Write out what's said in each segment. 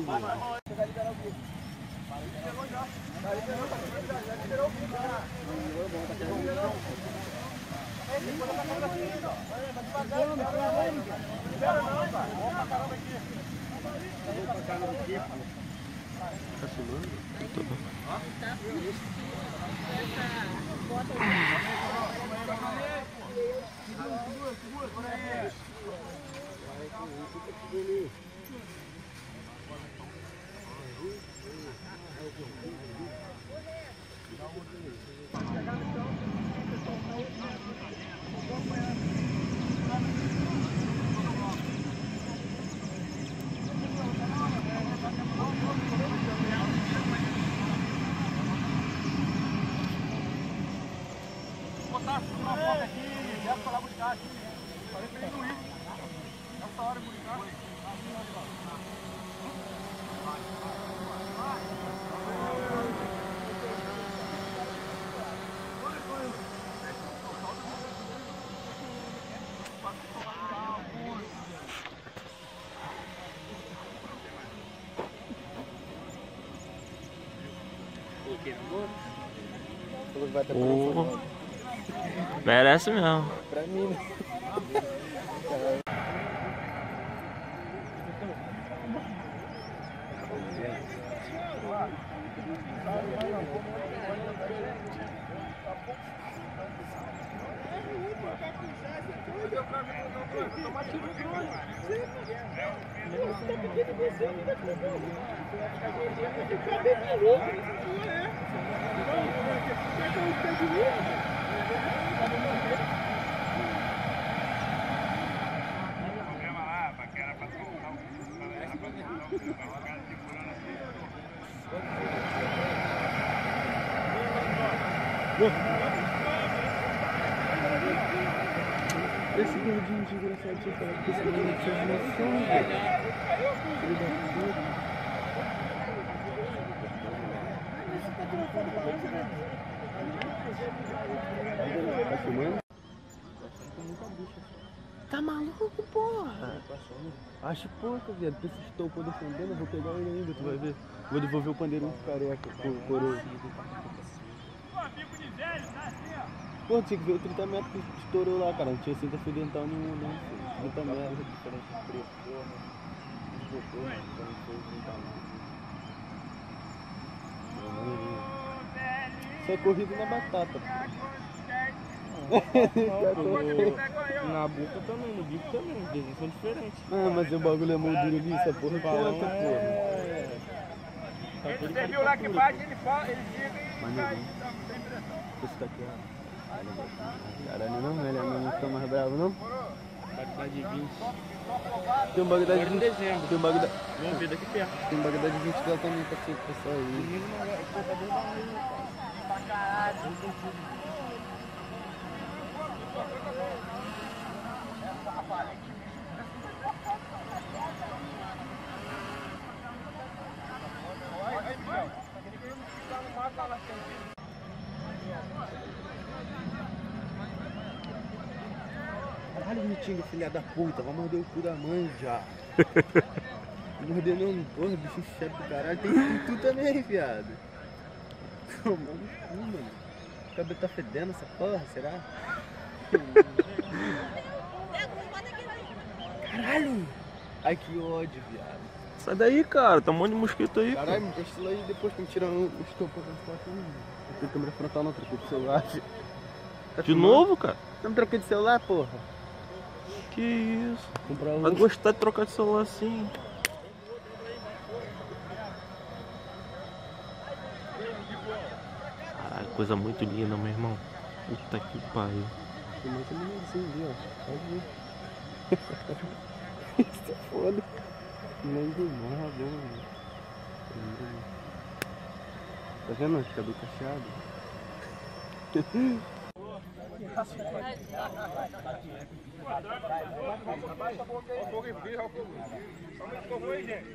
Tá filmando? Tá bom. Botar uma foto aqui, desce pra lá buscar aqui. Falei pra ele não ir. Nessa hora buscar. Merece mesmo. Pra mim, né? Esse gordinho desgraçado tinha falado que esse menino tinha noção, velho. Filho da puta. Tá filmando? Tá maluco, porra? Acho pouco, viado. Tu se estou defendendo, eu vou pegar ele ainda, tu vai ver. Vou devolver o pandeirinho pro careca, pro coroa. Pô, tinha que ver o 30 metros que estourou lá, cara. Não tinha cinta fio dental nenhum, não. 30 metros. Diferente de preço, porra. Esgotou, mano. Então não foi 30 metros. Isso é corrida na batata, pô. Na boca também, no bico também, os desenhos são diferentes. Ah, mas o bagulho é moldura ali, essa porra conta, porra. Você viu lá que bate, ele fala, ele chega e cai. Esse daqui é. Caralho, não, velho, não fica mais bravo, não? Bagdá de 20. Tem um Bagdá de Agora em 20. dezembro. Tem um Bagdá. Vamos ver daqui perto. Tem um Bagdá de 20 lá também pra sair. Menino não vai. Pô, tá dentro da rua, cara. Caralho, Mitinga, filha da puta, vai morder o cu da mãe já. Não morder não, porra, bicho chato do caralho. Tem tu também, viado. Tomando cu, mano. O cabelo tá fedendo essa porra, será? Caralho! Ai, que ódio, viado. Sai daí, cara. Tá um monte de mosquito aí. Caralho, me deixa isso aí depois que me tirar o estopor pra ficar aqui. Não tem câmera frontal não, troquei de celular. Tá De novo, cara? Não troquei de celular, porra. Que isso? Comprar um. Vai gostar de trocar de celular assim. Caralho, coisa muito linda, meu irmão. Puta que pariu. Tem mais um meninozinho ali, ó. Pode ver. Isso é foda. Nem de nada, mano. Tá vendo? Cabelo cacheado. Abaixa a boca aí. Um pouco em frio, ó. Calma aí, gente.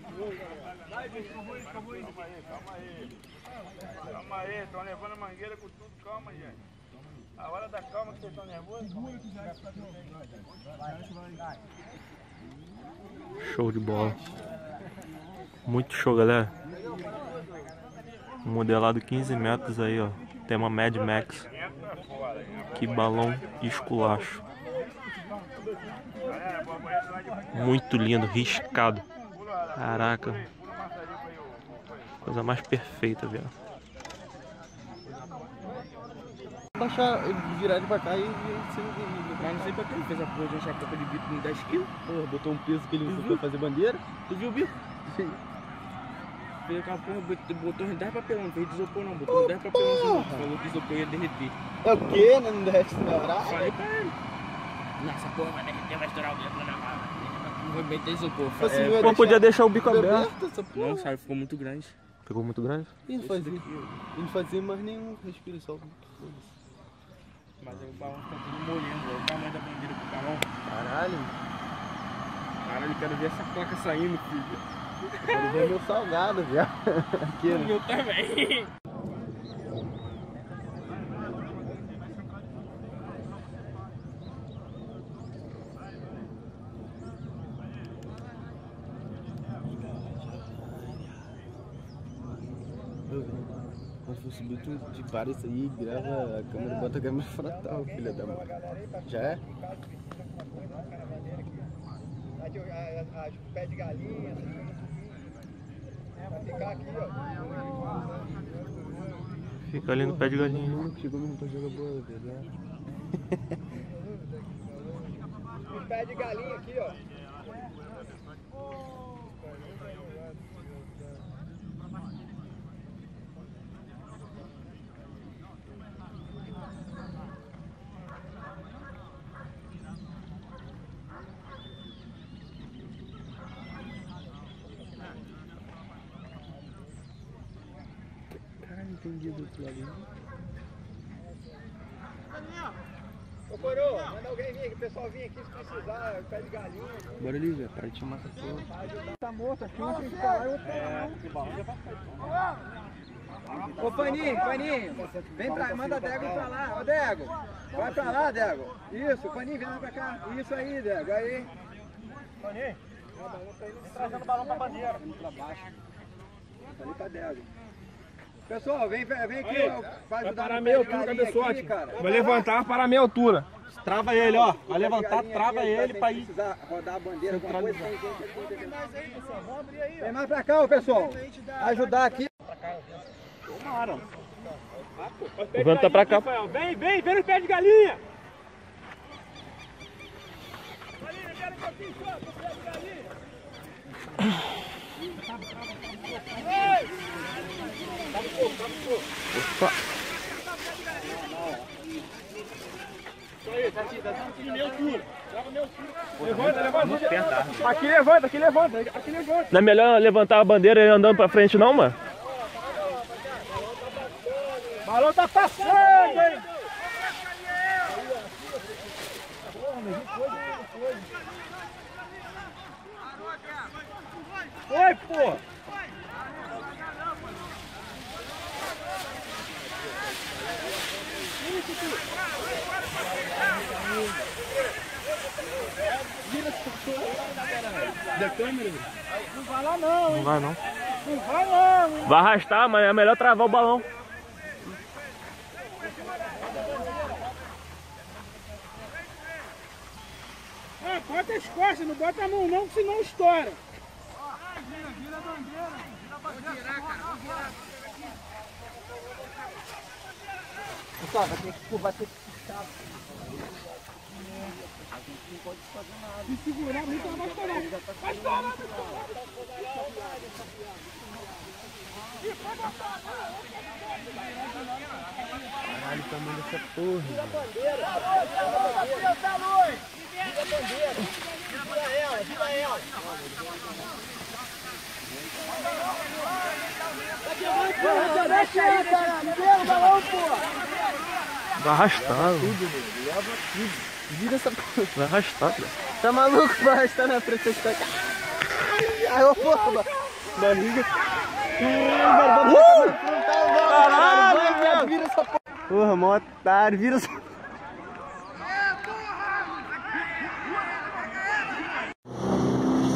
Calma aí, estão levando a mangueira com tudo. Calma, gente. A hora da calma que vocês estão nervosos. Show de bola. Muito show, galera. Modelado 15 metros aí, ó. Tema Mad Max. Que balão esculacho. Muito lindo, riscado. Caraca. Coisa mais perfeita, velho. Baixar, virar ele pra cá e ser um. Mas não sei pra que ele fez a porra de achar a de bico com 10 kg. Porra, botou um peso que ele usou pra fazer bandeira. Tu viu o bico? Sim. Fez aquela porra, botou em 10 papelão, não fez de isopor não, botou 10 papelão. Falou que isopor ia derreter. É o quê? Não derrete na hora? Falei pra ele. Nossa, porra vai derreter, vai estourar o bico na mala. Não vai meter isopor. Pô, podia deixar o bico aberto. Essa porra. Não, sabe, ficou muito grande. Ficou muito grande? E não fazia mais nenhum respiro, só foda-se. Mas aí o balão tá tudo molhando, olha o tamanho da bandeira pro balão. Caralho. Caralho, eu quero ver essa placa saindo, filho. Quero ver meu salgado, viado. Aqui, O né? meu também. Quando for subir, tu te para isso aí, grava a câmera, bota a câmera frontal, filha da mãe. Já é? Pé de galinha, vai ficar aqui, ó. Fica ali no pé de galinha. Chegou mesmo pra jogar bola, velho. Pé de galinha aqui, ó. Caralho, entendi do outro lado. Ô, Coroa, manda alguém vir aqui, o pessoal vir aqui se precisar, pé de galinha. Bora ali, velho, para de chamar essa porra. Tá morto aqui, um tem que ficar lá e outro. Ô, Paninho, vem pra, manda a Dego pra lá. Ô, Dego, vai pra lá, Dego. Isso, Paninho, vem lá pra cá. Isso aí, Dego, aí. Paninho, vem trazendo o balão pra bandeira. Pra baixo. Ali pra Dego. Pessoal, vem aqui, ó, pra ajudar Para no meia pé de altura, galinha cabeçote. aqui, cara. Vai levantar para meia altura. Trava ele, ó. Vai levantar, trava ele pra ir. Precisar rodar a bandeira, alguma coisa, tem gente aqui. Vem mais pra cá, ô, pessoal. Ajudar aqui. Tomaram. Levanta pra cá. Vem no pé de galinha. Opa. Levanta. Aqui levanta. Não é melhor levantar a bandeira e ir andando pra frente não, mano? O balão tá passando, hein? Foi, pô! Da câmera, velho. Não vai lá não, Não hein? vai não. Não vai não, hein? Vai arrastar, mas é melhor travar o balão. Ah, bota as costas, não bota a mão não, que senão estoura. Vira a bandeira. Pessoal, vai ter que puxar. Não pode fazer nada. Se segurar muito, ela vai estourar. Vai estourar, pessoal. Caralho, o tamanho dessa porra. Vira a bandeira. Vira a luz. Vira a bandeira. Vira ela. Deixa aí, cara. Vira o balão, pô. Vai arrastar, Leva tudo. Vira essa porra. vai arrastar. Velho. Tá maluco? Vai arrastar na frente dessa cara. Ai, ô porra, barriga. Caralho, velho. Vira essa porra. Porra, mó otário. Vira essa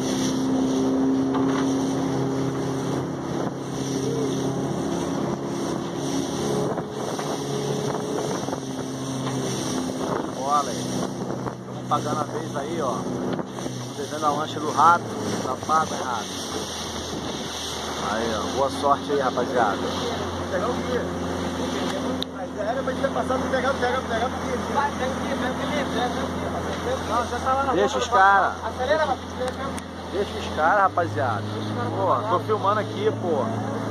pagando a vez aí, ó. Devendo a lancha do rato. Tá pago, errado. Aí, ó. Boa sorte aí, rapaziada. Pegar o quê? Mas era pra gente passar pra pegar. Vai, pega o quê? Não, já tá lá na Deixa os caras. Acelera, rapaz. Deixa os caras, rapaziada. Pô, tô filmando aqui, pô.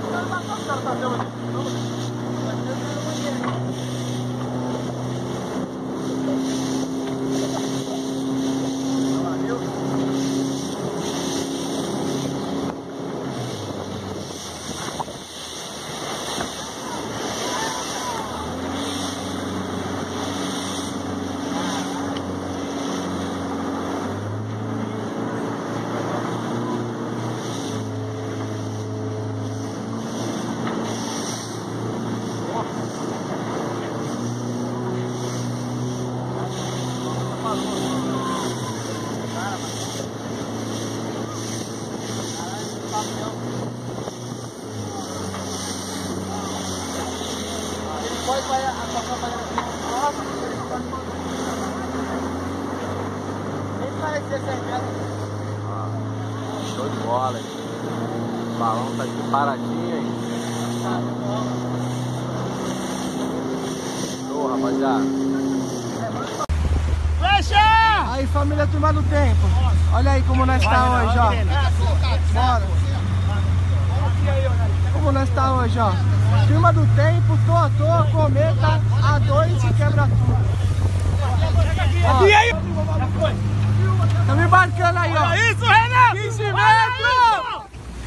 Show de bola, hein? O balão tá aqui paradinho, hein? Show, rapaziada. Fecha! Aí, família Turma do Tempo. Olha aí como nós tá hoje, ó. Bora. Como nós tá hoje, ó. Turma do Tempo, Totô, Cometa, A2 e quebra tudo. Aqui aí! Tá me embarcando aí, ó. Isso, Renan! 15 metros!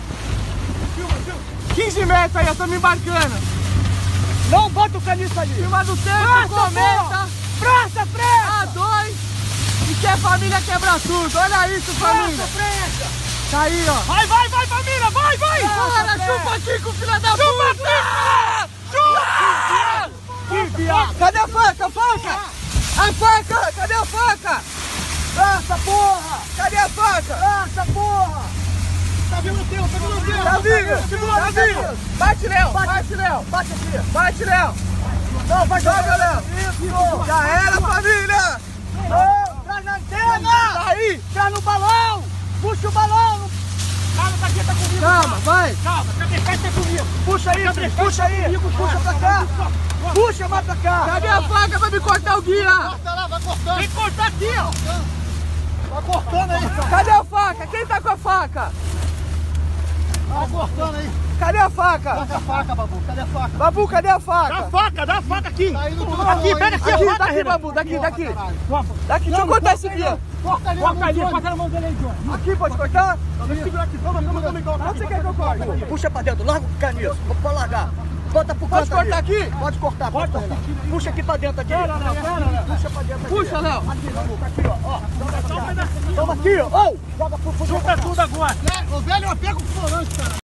15 metros aí, ó, tô me embarcando. Não bota o caniço ali! Turma do Tempo, Cometa, Praça, pressa! A2 e que a família quebra tudo. Olha isso, família. Pressa! Tá aí, ó. Vai, família! Vai! Bora, chupa Kiko, filha da puta! Chupa! Que viado! Cadê a faca? A faca! Cadê a faca? Praça, porra! Cadê a faca? Praça, porra! Tá vindo o teu! Tá vindo! Bate, Léo! Bate aqui! Bate, Léo! Não, vai Joga, Léo! Isso! Já era, família! Não, traz na antena! Tá aí! Traz no balão! Puxa o balão! Calma, tá aqui, tá comigo! Calma, vai! Calma, Cabricete tá comigo! Puxa aí, puxa aí! Puxa pra cá! Puxa mais pra cá! Cadê a faca pra me cortar o guia? Corta lá, vai cortando! Tem que cortar aqui, ó! Vai cortando aí! Cadê a faca? Quem tá com a faca? Vai cortando aí! Cadê a faca? Cadê a faca, Babu? Cadê a faca? Babu, cadê a faca? Dá a faca aqui! Tá Aqui, pega aqui a faca, daqui, Renan. Babu, daqui. Daqui, deixa eu Não, cortar esse guia. Corta ali, corta na mão dele aí, Johnny. Aqui, pode cortar? Segura aqui, toma, Onde você quer que eu corte? puxa pra dentro, larga o caniço, pode largar. Bota pro Pode canto cortar ali. aqui? Pode cortar, puxa aqui pra dentro aqui. Puxa pra dentro aqui. Puxa, Léo. Aqui, aqui, ó. Toma aqui, ó. Joga pro Chupa tudo agora. Ô, velho, eu pego o florante, cara.